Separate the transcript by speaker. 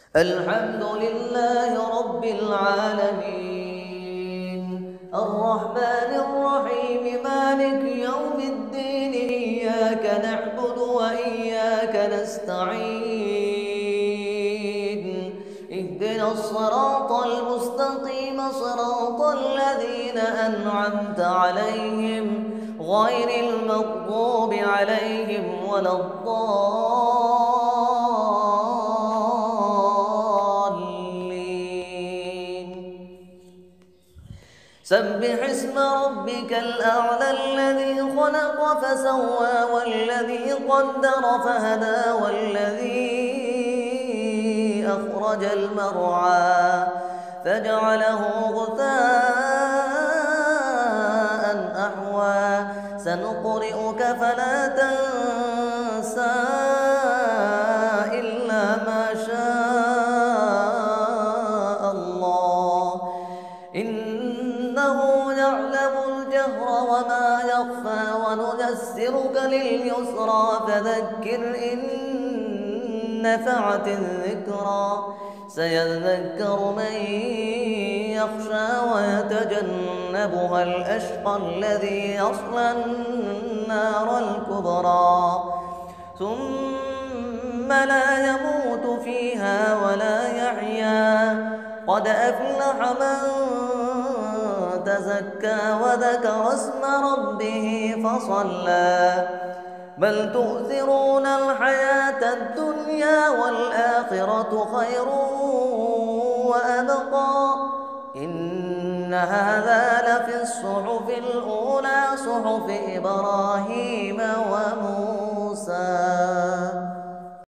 Speaker 1: الحمد لله رب العالمين الرحمن الرحيم مالك يوم الدين إياك نعبد وإياك نستعين اهدنا الصراط المستقيم صراط الذين أنعمت عليهم غير المغضوب عليهم ولا الضالين. سبح اسم ربك الأعلى الذي خلق فسوى والذي قدر فهدى والذي أخرج المرعى فجعله غثاء أحوى سنقرئك فلا تنسى إلا ما شاء الله إنه يعلم الجهر وما يخفى ونيسرك لليسرى فذكر إن نفعت الذكرى سيذكر من يخشى ويتجنبها الأشقى الذي يصلى النار الكبرى ثم لا يموت فيها ولا يحيا قد أفلح من تزكى وذكر اسم ربه فصلى بل تؤثرون الحياة الدنيا والآخرة خير وأبقى إن هذا لفي الصحف الأولى صحف إبراهيم وموسى.